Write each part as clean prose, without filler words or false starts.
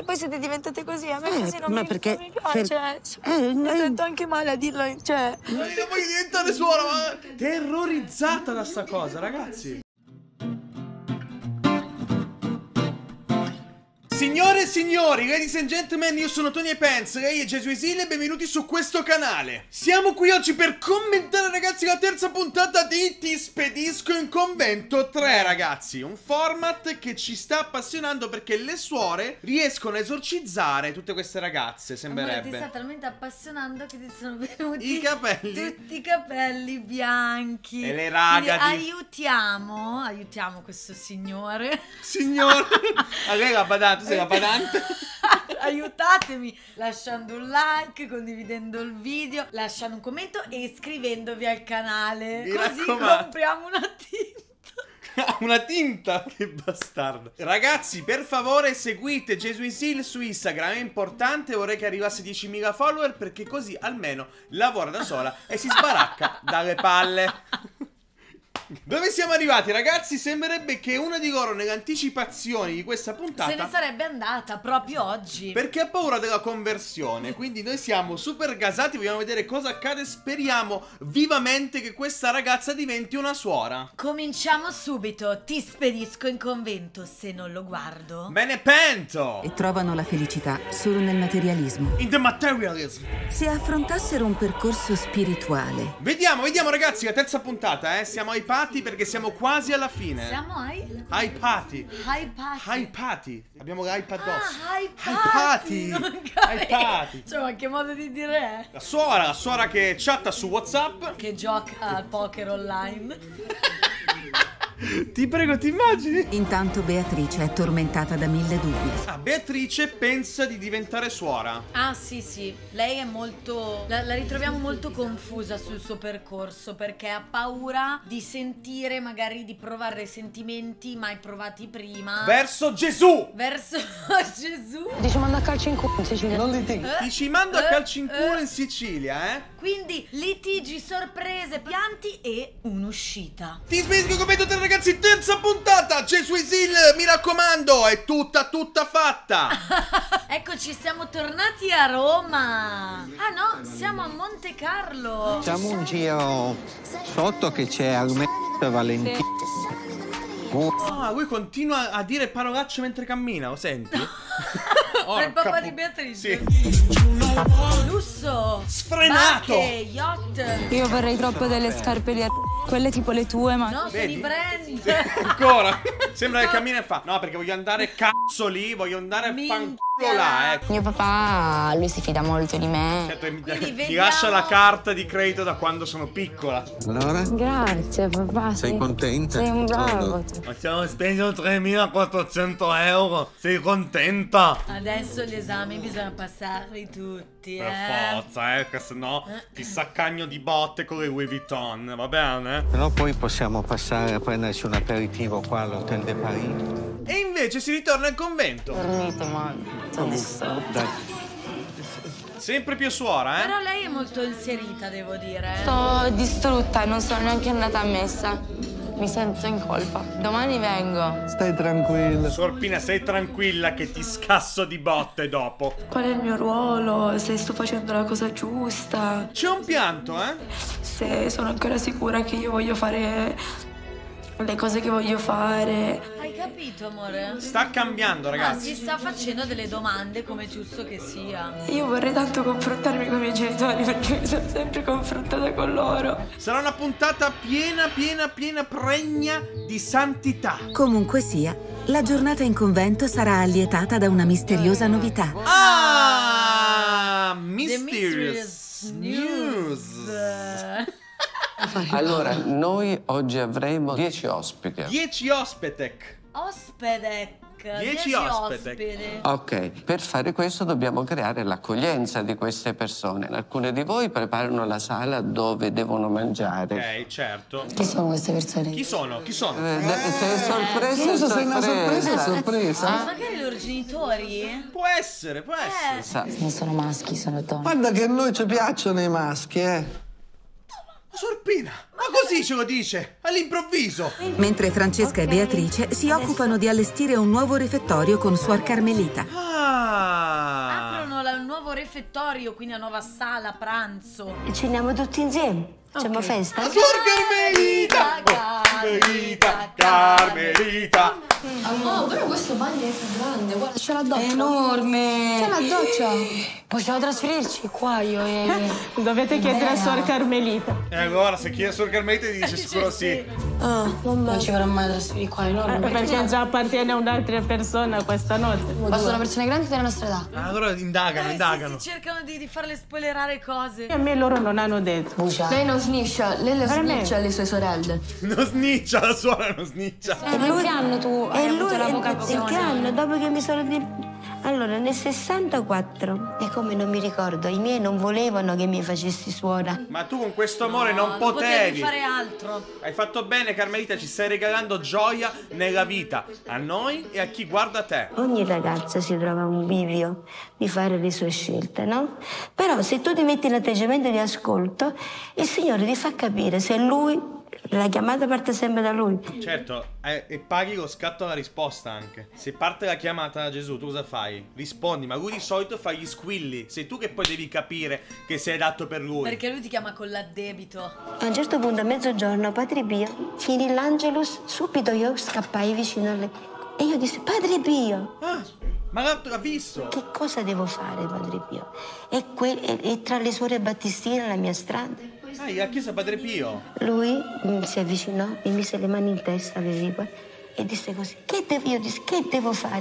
poi siete diventate così, a me così non ma mi perché piace. Mi sento anche male a dirlo, cioè. Non voglio diventare suora, ma terrorizzata da sta cosa, ragazzi. Signore e signori, ladies and gentlemen, io sono Tony Pence, lei è Gesù Esil e benvenuti su questo canale. Siamo qui oggi per commentare, ragazzi, la terza puntata di Ti spedisco in convento 3, ragazzi. Un format che ci sta appassionando perché le suore riescono a esorcizzare tutte queste ragazze, sembrerebbe. Amore, ti sta talmente appassionando che ti sono venuti I capelli, tutti i capelli bianchi. E le raga quindi aiutiamo questo signore. Signore, a lei la badante, sei la badante. Aiutatemi lasciando un like, condividendo il video, lasciando un commento e iscrivendovi al canale. Mi Così raccomando. compriamo una tinta. Una tinta? Che bastardo. Ragazzi, per favore seguite Gesù Esil su Instagram. È importante, vorrei che arrivasse 10.000 follower, perché così almeno lavora da sola e si sbaracca dalle palle. Dove siamo arrivati, ragazzi? Sembrerebbe che una di loro nelle anticipazioni di questa puntata Se ne sarebbe andata proprio oggi, perché ha paura della conversione. Quindi noi siamo super gasati, vogliamo vedere cosa accade. Speriamo vivamente che questa ragazza diventi una suora. cominciamo subito. Ti spedisco in convento se non lo guardo. Me ne pento. e trovano la felicità solo nel materialismo. In the materialism. Se affrontassero un percorso spirituale, Vediamo ragazzi la terza puntata, siamo hypati perché siamo quasi alla fine. Siamo ai Hypati. hypati. Hypati. Abbiamo l'iPad addosso. Hypati. Hypati. Cioè, ma che modo di dire è? La suora che chatta su WhatsApp. Che gioca al poker online. Ti prego, ti immagini? intanto Beatrice è tormentata da 1000 dubbi. Ah, Beatrice pensa di diventare suora. Ah sì, lei è molto... La ritroviamo molto confusa sul suo percorso, perché ha paura di sentire, magari di provare sentimenti mai provati prima Verso Gesù. verso Gesù. Dici manda a calcio in culo in Sicilia. Non litighi. Ti ci mando a calci in culo in Sicilia, Quindi litigi, sorprese, pianti e un'uscita. Ti spedisco in convento 3, ragazzi, terza puntata. Gesù Esil, mi raccomando, è tutta fatta. Eccoci, siamo tornati a Roma. Ah no, siamo a Monte Carlo. Facciamo un giro sotto che c'è Armento e Valentino. Ah, lui continua a dire parolacce mentre cammina, lo senti? Per il papà di Beatrice. Sì. Lusso. Sfrenato. Barche, yacht. Io vorrei troppo delle scarpe di quelle tipo le tue, ma No, sono Vedi? i brand. Sì, ancora. Sembra che cammina e fa. No, perché voglio andare cazzo lì, voglio andare a fanculo là, Mio papà, lui si fida molto di me. Certo, mi vediamo- lascia la carta di credito da quando sono piccola. Allora? Grazie papà. Sei contenta? Sei un bravo. Ma stiamo spendendo 3.400 euro. Sei contenta? Adesso gli esami bisogna passarli tutti, Per forza, che sennò ti saccagno di botte con le Louis Vuitton, va bene? Però poi possiamo passare a prenderci un aperitivo qua all'Hotel de Paris. E invece si ritorna al convento. Dormito male. Sono distrutta. Dai. Sempre più suora, Però lei è molto inserita, devo dire. Sto distrutta e non sono neanche andata a messa. Mi sento in colpa. Domani vengo. Stai tranquilla. Sorpina, stai tranquilla che ti scasso di botte dopo. qual è il mio ruolo? Se sto facendo la cosa giusta? C'è un pianto, Se sono ancora sicura che io voglio fare le cose che voglio fare? Hai capito, amore? Sta cambiando, Si ragazzi. sta facendo delle domande, come è giusto che sia. Io vorrei tanto confrontarmi con i miei genitori perché mi sono sempre confrontata con loro. Sarà una puntata piena pregna di santità. Comunque sia, la giornata in convento sarà allietata da una misteriosa novità. Ah, The mysterious news. Allora, noi oggi avremo 10 ospiti. 10 ospitec. Ospedec. 10 ospiti. Ok, per fare questo dobbiamo creare l'accoglienza di queste persone. Alcune di voi preparano la sala dove devono mangiare. Ok, certo. Chi sono queste persone? Chi sono? Chi sono? Se sorpresa, Se una sorpresa è sorpresa. Magari i loro genitori? Può essere, può essere. Non sono maschi, sono donne. Guarda che a noi ci piacciono i maschi, Sorpina, ma così ce lo dice, all'improvviso. Mentre Francesca e Beatrice si occupano di allestire un nuovo refettorio con Suor Carmelita. Ah! Aprono il nuovo refettorio, quindi la nuova sala pranzo. E ceniamo tutti insieme. Facciamo festa? Suor Carmelita! Carmelita! Carmelita! Oh, però questo bagno è più grande, guarda, c'è la doccia. È enorme. C'è la doccia. Possiamo trasferirci qua io e... Dovete chiedere a Suor Carmelita. E allora, se chiede a Suor Carmelita ti dice sicuro sì. Non ci vorrà mai trasferire qua, è enorme. Perché già appartiene a un'altra persona questa notte. Ma sono persone grandi della nostra età. Allora indagano. Sì, cercano di farle spoilerare cose. E a me loro non hanno detto. Lei non sniscia, lei le sniccia alle sue sorelle. Non sniccia, la suora non sniccia. E in che anno tu hai avuto la vocazione? In che anno? Dopo che mi sono... Allora, nel 64. E come non mi ricordo, i miei non volevano che mi facessi suora. Ma tu con questo amore non potevi potevi fare altro. Hai fatto bene, Carmelita, ci stai regalando gioia nella vita. A noi e a chi guarda te. Ogni ragazza si trova un bivio di fare le sue scelte, no? Però se tu ti metti in atteggiamento di ascolto, il Signore ti fa capire se lui... La chiamata parte sempre da lui. Certo, e paghi lo scatto alla risposta anche. Se parte la chiamata da Gesù, tu cosa fai? Rispondi, ma lui di solito fa gli squilli. Sei tu che poi devi capire che sei adatto per lui. Perché lui ti chiama con l'addebito. A un certo punto, a mezzogiorno, Padre Pio, finì l'Angelus, subito io scappai vicino alle... E io dissi, Padre Pio! Ah, ma l'ha visto? Che cosa devo fare, Padre Pio? E tra le suore battistine la mia strada. Ah, la chiesa Padre Pio. Lui si avvicinò, mi mise le mani in testa, e disse così, io dissi, che devo fare?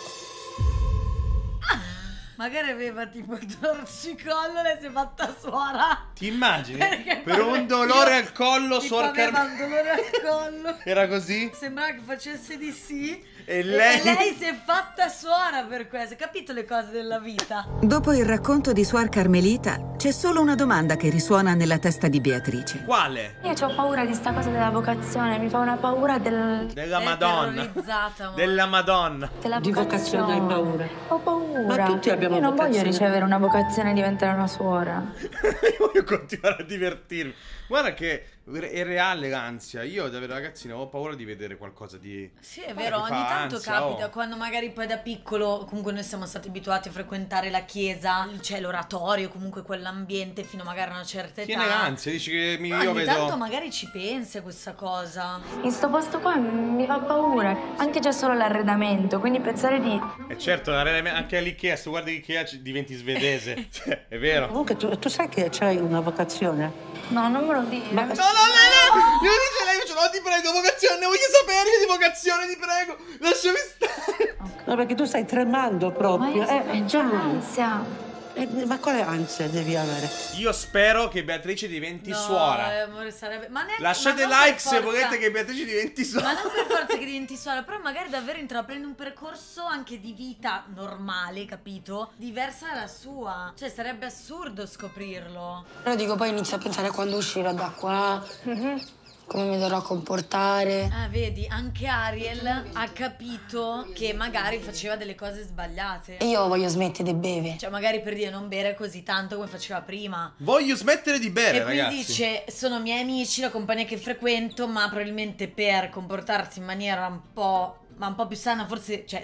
Magari aveva tipo il torcicollo, lei si è fatta suora. Ti immagini? Perché Per un dolore al collo, tipo Suor aveva Carmelita. un dolore al collo. Era così? Sembrava che facesse di sì. E lei si è fatta suora per questo. Hai capito le cose della vita? Dopo il racconto di Suor Carmelita, c'è solo una domanda che risuona nella testa di Beatrice. Quale? Io ho paura di sta cosa della vocazione, mi fa una paura Della Madonna. Terrorizzata, Della Madonna. della Di vocazione hai paura? Ho paura. Ma tutti abbiamo Io non voglio vocazione. ricevere una vocazione e diventare una suora. Io voglio continuare a divertirmi. Guarda che è reale l'ansia. Io da ragazzino ho paura di vedere qualcosa di... Sì, è vero, che ogni fa tanto ansia, capita, oh. quando magari poi da piccolo, comunque noi siamo stati abituati a frequentare la chiesa, c'è l'oratorio, comunque quell'ambiente fino magari a una certa età. Tiene l'ansia, dici che io Ogni vedo... tanto magari ci pensi a questa cosa. In sto posto qua mi fa paura, anche già solo l'arredamento, quindi pensare di... E certo, anche all'Ikea, se guardi l'Ikea diventi svedese. Cioè, è vero. Comunque tu sai che c'hai una vocazione? No, non me lo dire. No, io dice lei, no, ti prego, vocazione, voglio sapere io di vocazione, ti prego, lasciami stare. No, perché tu stai tremando Ma proprio. io sto ansia. Ma quale ansia devi avere? Io spero che Beatrice diventi suora. Amore, sarebbe... Ma neanche, Lasciate ma non like per se forza. volete che Beatrice diventi suora. Ma non per forza che diventi suora, però magari davvero intraprende un percorso anche di vita normale, capito? Diversa dalla sua. Cioè, sarebbe assurdo scoprirlo. Però dico, poi inizio a pensare a quando uscirò da qua, come mi dovrò comportare. Ah, vedi, anche Ariel ha capito che magari faceva delle cose sbagliate. E io voglio smettere di bere. Cioè, magari per dire non bere così tanto come faceva prima. Voglio smettere di bere, E quindi ragazzi. dice, sono miei amici, la compagnia che frequento, ma probabilmente per comportarsi in maniera un po' più sana, forse, cioè,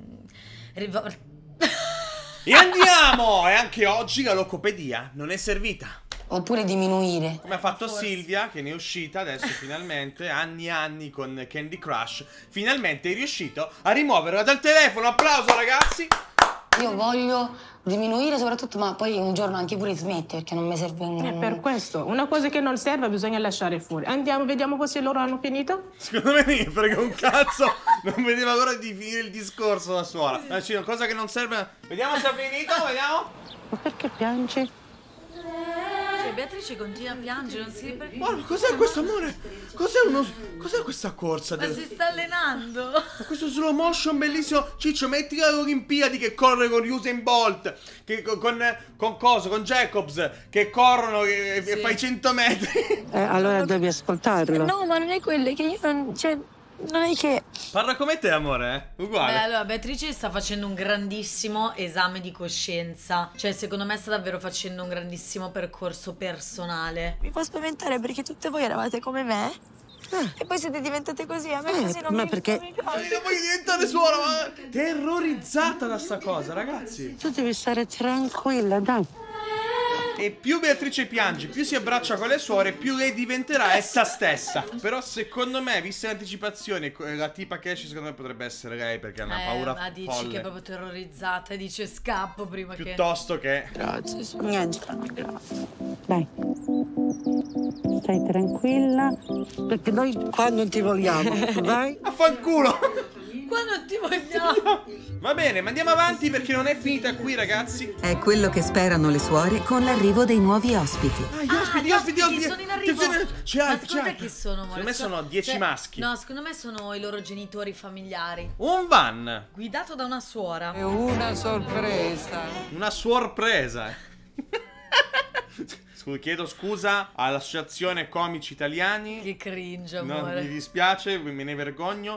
E andiamo! E anche oggi la locopedia non è servita. Oppure diminuire. Come ha fatto Silvia, che ne è uscita adesso finalmente, anni e anni con Candy Crush. Finalmente è riuscito a rimuoverla dal telefono. Applauso, ragazzi! Io voglio diminuire soprattutto, ma poi un giorno anche pure smettere, perché non mi serve un... È per questo, una cosa che non serve bisogna lasciare fuori. Andiamo, vediamo così loro hanno finito. Secondo me mi frega un cazzo. Non vedeva l'ora di finire il discorso la suora. Una cosa che non serve. Vediamo se ha finito, vediamo. Ma perché piangi? Cioè, Beatrice continua a piangere, non si riprende. Guarda, cos'è questo, amore? Cos'è questa corsa? Ma si sta allenando. Questo slow motion bellissimo. Ciccio, metti le Olimpiadi che corre con Usain Bolt, che con Jacobs, che corrono e fai 100 metri. Allora devi ascoltarlo. No, ma non è quelle che io non... Cioè, non è che... Parla come te, amore, uguale. Beh, allora, Beatrice sta facendo un grandissimo esame di coscienza. Cioè, secondo me sta davvero facendo un grandissimo percorso personale. Mi fa spaventare perché tutte voi eravate come me E poi siete diventate così, a me così non ma mi perché? non mi piace. Non voglio diventare suora, ma terrorizzata da sta cosa, ragazzi. Tu devi stare tranquilla, dai. E più Beatrice piange, più si abbraccia con le suore, più lei diventerà essa stessa. Però secondo me, vista l'anticipazione, la tipa che esce secondo me potrebbe essere lei, perché ha una paura ma dici folle. che è proprio terrorizzata e dice scappo prima Piuttosto che... Grazie, niente, grazie. Dai. Stai tranquilla, perché noi qua non ti vogliamo, vai? Affanculo! Qua non ti vogliamo. Va bene, ma andiamo avanti perché non è finita qui, ragazzi. È quello che sperano le suore con l'arrivo dei nuovi ospiti. Gli ospiti sono in arrivo. C'è Secondo te chi sono, amore? Secondo me sono 10 maschi. No, secondo me sono i loro genitori familiari. Un van. Guidato da una suora. È una sorpresa. Una sorpresa. Chiedo scusa all'associazione comici italiani. Che cringe, No, amore. mi dispiace, me ne vergogno.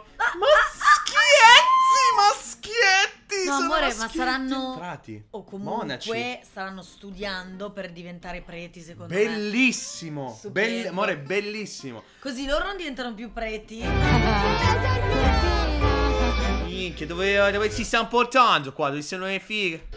Maschietti! No, sono amore, ma maschietti saranno entrati. o comunque Monaci. staranno studiando per diventare preti, secondo Bellissimo. Stupendo. Amore, bellissimo. me. Così loro non diventano più preti. Minchia, dove si stanno portando qua? Dove sono le fighe?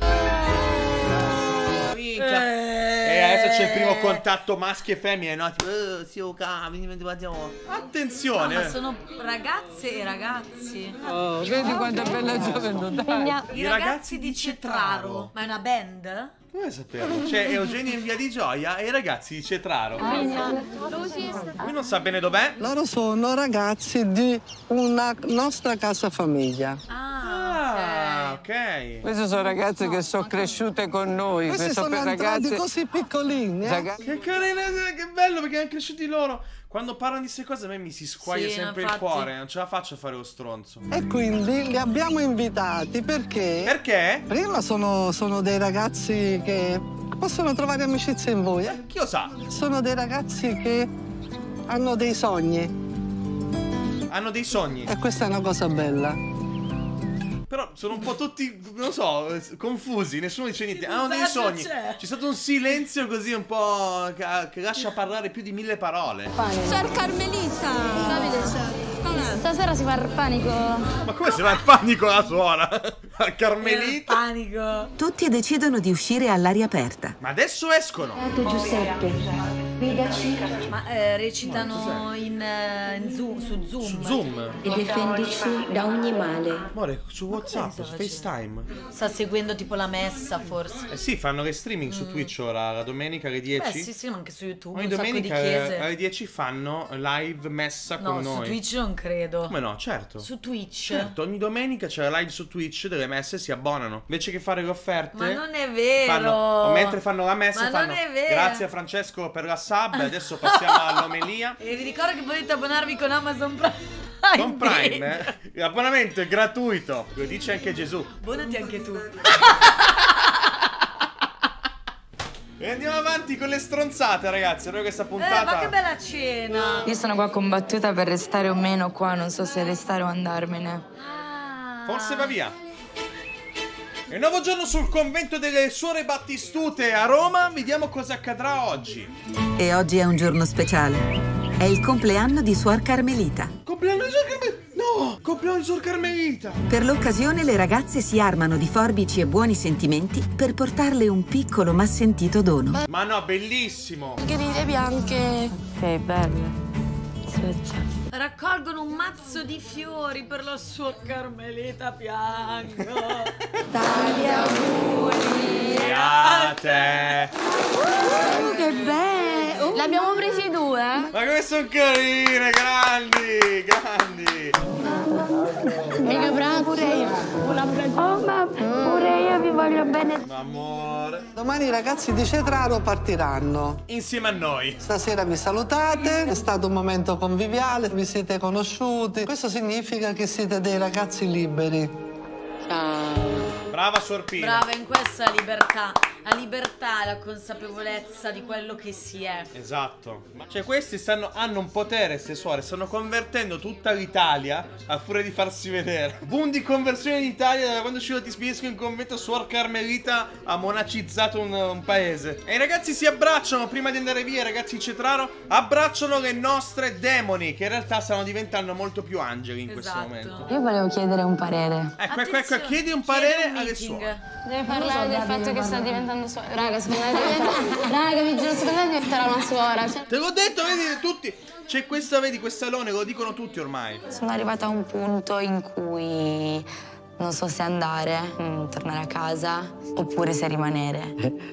Minchia. E adesso c'è il primo contatto maschio e femmine, no? Tipo, attenzione. Ma sono ragazze e ragazzi. Oh, vedi quanta bella gioventù, dai. I ragazzi di Cetraro. Ma è una band? Come saperlo? C'è Eugenio in Via di Gioia e i ragazzi di Cetraro. Lui non sa bene dov'è. Loro sono ragazzi di una nostra casa famiglia. Ah, ok. Queste sono ragazze che sono cresciute con noi. Questi sono entrati così piccolini, Che carina, che bello perché hanno cresciuti loro. Quando parlano di queste cose a me mi si squaglia sempre infatti. il cuore. Non ce la faccio a fare lo stronzo. E quindi li abbiamo invitati perché... Perché? Prima sono dei ragazzi che possono trovare amicizia in voi. Chi lo sa? Sono dei ragazzi che hanno dei sogni. Hanno dei sogni. E questa è una cosa bella. Però sono un po' tutti, non so, confusi, nessuno dice niente. Hanno dei disagio sogni. c'è? C'è stato un silenzio così un po' che lascia parlare più di 1000 parole. Suor Carmelita! Stasera si fa il panico. Ma come se va il panico la suora? A Carmelita? Panico. Tutti decidono di uscire all'aria aperta. Ma adesso escono. Giuseppe, guidaci Ma recitano su Zoom. Su Zoom. e difendici da ogni male. Amore, su WhatsApp, sta su FaceTime. Sta seguendo tipo la messa, forse. Eh sì, fanno le streaming su Twitch ora, la domenica alle 10. Beh, sì, ma anche su YouTube. Ogni un sacco di domenica chiese. alle 10 fanno live messa No, con su noi. Twitch non credo. Come no, certo. Su Twitch. Certo, ogni domenica c'è la live su Twitch delle messe e si abbonano. Invece che fare le offerte. Ma non è vero. O mentre fanno la messa Ma fanno. non è vero. Grazie a Francesco per la sub. Adesso passiamo all'omelia. E vi ricordo che potete abbonarvi con Amazon Prime. Con Prime, l'abbonamento è gratuito. Lo dice anche Gesù. Abbonati anche tu. E andiamo avanti con le stronzate, ragazzi. Noi questa puntata. Ma che bella cena. Io sono qua combattuta per restare o meno qua, non so se restare o andarmene. Forse va via. È un nuovo giorno sul convento delle suore battistute a Roma. Vediamo cosa accadrà oggi. E oggi è un giorno speciale. È il compleanno di Suor Carmelita. Compleanno di Suor Carmelita! No! Compleanno di Suor Carmelita! Per l'occasione le ragazze si armano di forbici e buoni sentimenti per portarle un piccolo ma sentito dono. Ma no, bellissimo! Gherine bianche. Sei bella. Aspetta. Raccolgono un mazzo di fiori per la Suor Carmelita Piango. Tanti auguri E a te! Che bello. L'abbiamo presi due, eh? Ma come sono carine, grandi! Grandi! Mica bravo pure io. Oh, ma pure io vi voglio bene. Amore! Domani i ragazzi di Cetraro partiranno. Insieme a noi! Stasera vi salutate, è stato un momento conviviale, vi siete conosciuti. Questo significa che siete dei ragazzi liberi. Brava Suor Pina! Brava in questa libertà. la libertà e la consapevolezza di quello che si è. Esatto. Cioè questi hanno un potere sessuale, stanno convertendo tutta l'Italia a furia di farsi vedere. Boom di conversione in Italia, da quando Ti Spedisco in convento, Suor Carmelita ha monacizzato un paese. E i ragazzi si abbracciano prima di andare via, i ragazzi di Cetraro abbracciano le nostre demoni, che in realtà stanno diventando molto più angeli in questo momento. Io volevo chiedere un parere. Ecco, chiedi un parere alle suore. Deve parlare del fatto che sta diventando suora. Raga, secondo me raga, mi giuro, secondo me diventerà una suora. Te l'ho detto, vedi tutti. C'è questa, vedi, quest'alone, lo dicono tutti ormai. Sono arrivata a un punto in cui non so se andare, tornare a casa, oppure se rimanere.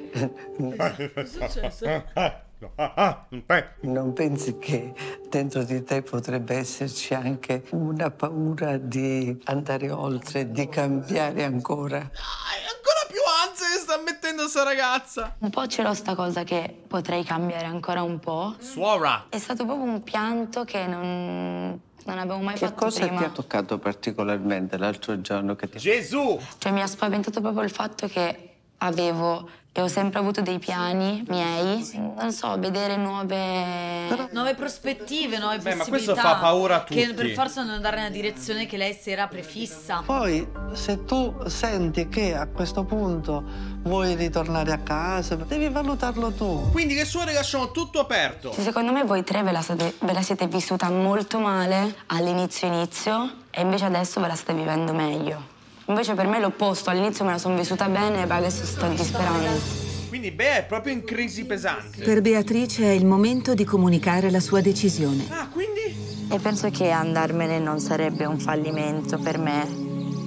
Non pensi che dentro di te potrebbe esserci anche una paura di andare oltre, di cambiare ancora? Ancora più ansia che sta mettendo sta ragazza. Un po' ce l'ho sta cosa che potrei cambiare ancora un po'. Suora. È stato proprio un pianto che non avevo mai fatto prima. Che cosa ti ha toccato particolarmente l'altro giorno che ti... Gesù! Cioè mi ha spaventato proprio il fatto che avevo e ho sempre avuto dei piani miei, non so, vedere nuove prospettive, nuove possibilità. Ma questo fa paura a tutti. Che per forza non andare nella direzione che lei si era prefissa. Poi, se tu senti che a questo punto vuoi ritornare a casa, devi valutarlo tu. Quindi le suore lasciano tutto aperto. Secondo me voi tre ve la siete vissuta molto male all'inizio e invece adesso ve la state vivendo meglio. Invece per me è l'opposto, all'inizio me la sono vissuta bene e adesso sto disperando. Quindi Bea è proprio in crisi pesante. Per Beatrice è il momento di comunicare la sua decisione. Ah, quindi? E penso che andarmene non sarebbe un fallimento per me.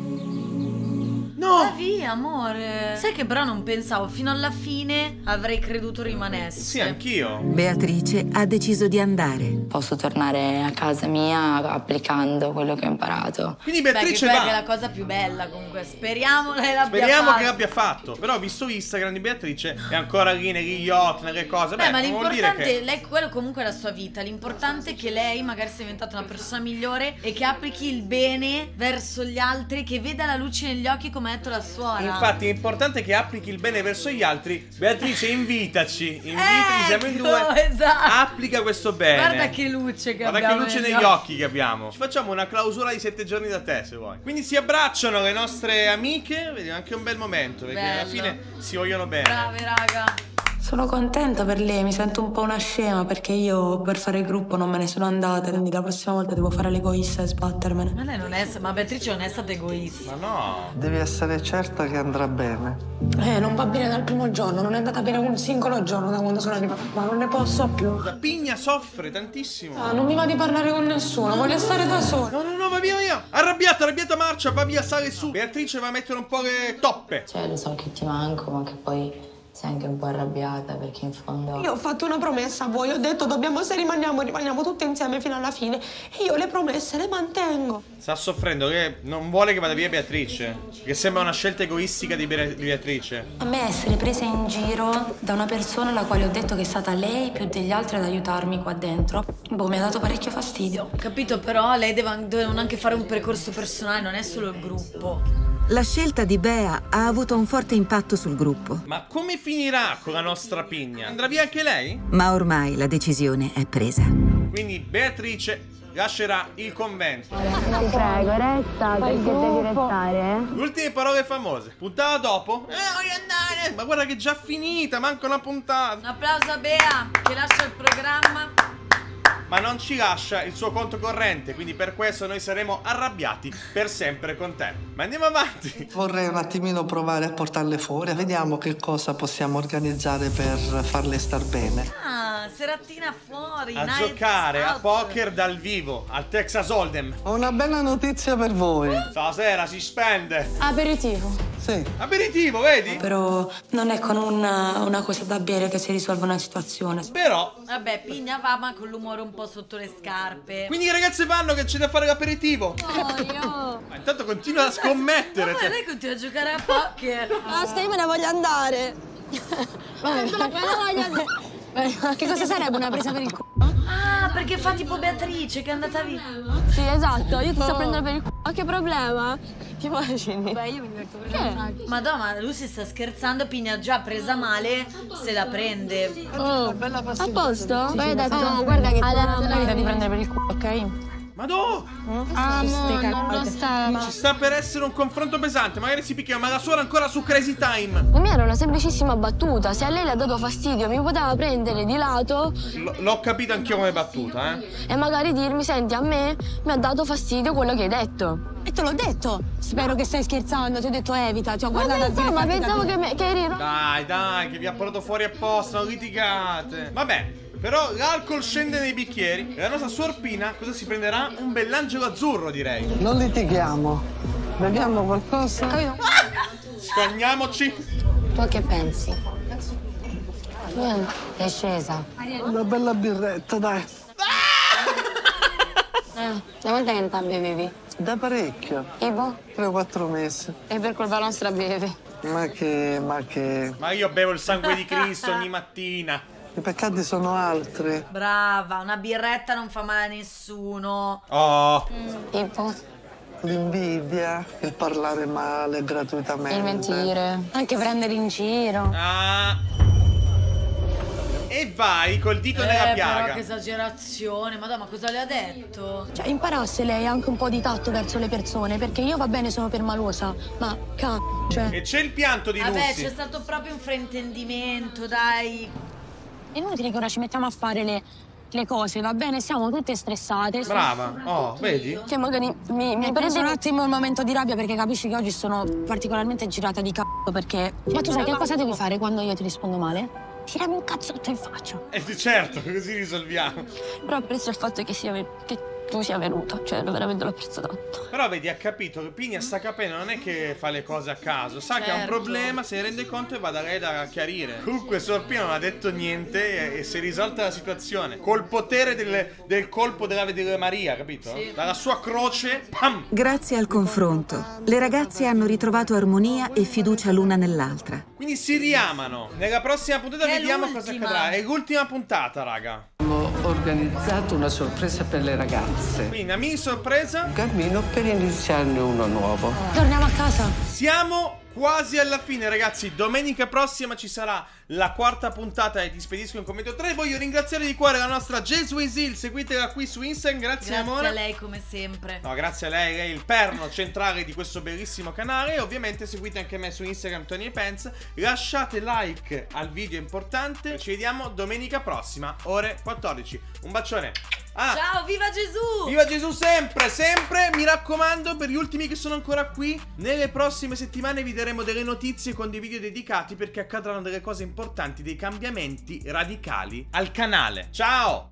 No! Va via, amore. Sai che però non pensavo, fino alla fine avrei creduto rimanesse. Sì, anch'io. Beatrice ha deciso di andare. Posso tornare a casa mia applicando quello che ho imparato. Quindi Beatrice Beh, va. che è la cosa più bella comunque. Speriamo che l'abbia Speriamo fatto. che l'abbia fatto. Però ho visto Instagram di Beatrice, è ancora lì negli yacht, nelle cose. Beh, ma vuol dire l'importante, che... lei, quello comunque è la sua vita. L'importante è che lei magari sia diventata una persona migliore e che applichi il bene verso gli altri, che veda la luce negli occhi, come ha detto la suora. Infatti è importante che applichi il bene verso gli altri. Beatrice, invitaci, siamo in due. Esatto. Applica questo bene. Guarda che luce che Guarda abbiamo che luce negli occhi che abbiamo. Ci facciamo una clausura di 7 giorni da te, se vuoi. Quindi si abbracciano le nostre amiche. Vedi, anche un bel momento, perché Bello. alla fine si vogliono bene. Brave, raga. Sono contenta per lei, mi sento un po' una scema perché io per fare il gruppo non me ne sono andata, quindi la prossima volta devo fare l'egoista e sbattermene. Ma lei non è, ma Beatrice non è stata egoista. Ma no. Devi essere certa che andrà bene. Non va bene dal primo giorno, non è andata bene un singolo giorno da quando sono arrivata qua, non ne posso più. La Pigna soffre tantissimo. Non mi va di parlare con nessuno, voglio stare da sola. No, va via. Arrabbiata marcia, va via, sale su. Beatrice va a mettere un po' le toppe. Cioè, lo so che ti manco, ma che poi sei anche un po' arrabbiata perché in fondo... Io ho fatto una promessa a voi, ho detto se rimaniamo tutte insieme fino alla fine. E io le promesse le mantengo. Sta soffrendo, che non vuole che vada via Beatrice. Che sembra una scelta egoistica di Beatrice. A me essere presa in giro da una persona alla quale ho detto che è stata lei più degli altri ad aiutarmi qua dentro, mi ha dato parecchio fastidio. Capito, però lei deve anche fare un percorso personale, non è solo il gruppo. La scelta di Bea ha avuto un forte impatto sul gruppo. Ma come finirà con la nostra Pigna? Andrà via anche lei? Ma ormai la decisione è presa. Quindi Beatrice lascerà il convento. Ti prego, resta perché devi restare. Le ultime parole famose. Puntata dopo? Voglio andare! Ma guarda che è già finita, manca una puntata. Un applauso a Bea che lascia il programma. Ma non ci lascia il suo conto corrente, quindi per questo noi saremo arrabbiati per sempre con te. Ma andiamo avanti. Vorrei un attimino provare a portarle fuori, vediamo che cosa possiamo organizzare per farle star bene. Ah, seratina fuori. A night giocare out. a poker dal vivo, al Texas Hold'em. Ho una bella notizia per voi. Stasera si spende. Aperitivo. Sì. Aperitivo, vedi? Però non è con una cosa da bere che si risolve una situazione. Però Vabbè, Pigna va ma con l'umore un po' sotto le scarpe. quindi le ragazze vanno che c'è da fare l'aperitivo. Io. Ma intanto continua a scommettere. Ma lei continua a giocare a poker. Basta, io me ne voglio andare. Me ne voglio andare. Che cosa sarebbe una presa per il culo? Ah, Ah, perché fa tipo Beatrice che è andata via. Sì, esatto, io ti sto prendendo per il c***o. Ma che problema? Ti immagini? Beh, io mi diverto perché Madonna, ma lui si sta scherzando, Pigna già presa male, se la prende. Oh, a posto? Poi hai detto, guarda che non evita di prendere per il c***o, ok? Madò! Non lo stava. Ci sta per essere un confronto pesante, magari si picchia, ma la suona ancora su Crazy Time. Per me era una semplicissima battuta, se a lei le ha dato fastidio mi poteva prendere di lato L'ho capito anch'io come battuta, e magari dirmi, senti, a me mi ha dato fastidio quello che hai detto. E te l'ho detto. Spero che stai scherzando, ti ho detto evita, ti ho guardato. Ma pensavo che eri... Dai, che vi ha portato fuori apposta, non litigate. Vabbè. Però l'alcol scende nei bicchieri e la nostra sorpina cosa si prenderà? Un bell'angelo azzurro, direi. Non litighiamo. Beviamo qualcosa? Scagniamoci. Tu che pensi? Niente, è scesa. Una bella birretta, dai. Da quant'è che non bevevi? Da parecchio. Tipo? 3-4 mesi. E per colpa nostra bevi. Ma io bevo il sangue di Cristo ogni mattina. I peccati sono altri. Brava, una birretta non fa male a nessuno. Oh. Tipo? L'invidia, il parlare male gratuitamente. Il mentire. Anche prendere in giro. E vai col dito nella piaga. Però che esagerazione, Madonna, ma cosa le ha detto? Cioè, imparasse lei anche un po' di tatto verso le persone, perché io va bene, sono permalosa, ma cioè... E c'è il pianto di Vabbè, Lucy. c'è stato proprio un fraintendimento, dai. È inutile che ora ci mettiamo a fare le cose, va bene? Siamo tutte stressate. Brava, oh, vedi? Che magari mi preso un attimo il momento di rabbia perché capisci che oggi sono particolarmente girata di c***o perché... Ma tu sai che cosa devi fare quando io ti rispondo male? Tirami un cazzotto in faccia. Certo, così risolviamo. Però apprezzo il fatto che tu sia venuto, cioè veramente l'ho apprezzo tanto. Però vedi, ha capito che Pigna sta capendo, non è che fa le cose a caso, sa che ha un problema, se ne rende conto e va da lei da chiarire. Comunque Sorpina non ha detto niente e si è risolta la situazione. Col potere del colpo della Vergine Maria, capito? Sì. Dalla sua croce, pam! Grazie al confronto, le ragazze hanno ritrovato armonia e fiducia l'una nell'altra. Quindi si riamano. Nella prossima puntata vediamo cosa accadrà. È l'ultima puntata, raga. Abbiamo organizzato una sorpresa per le ragazze. Quindi una mini sorpresa. Un cammino per iniziarne uno nuovo. Torniamo a casa. Siamo quasi alla fine, ragazzi. Domenica prossima ci sarà la quarta puntata e ti spedisco in commento 3. Voglio ringraziare di cuore la nostra Jesuisil. Seguitela qui su Instagram. Grazie amore. Grazie a lei come sempre. No, grazie a lei. Lei è il perno centrale di questo bellissimo canale. E ovviamente seguite anche me su Instagram, Tony e Pence. Lasciate like al video, importante. Ci vediamo domenica prossima, ore 14. Un bacione. Ciao, viva Gesù! Viva Gesù sempre, sempre! Mi raccomando, per gli ultimi che sono ancora qui, nelle prossime settimane vi daremo delle notizie con dei video dedicati perché accadranno delle cose importanti, dei cambiamenti radicali al canale. Ciao!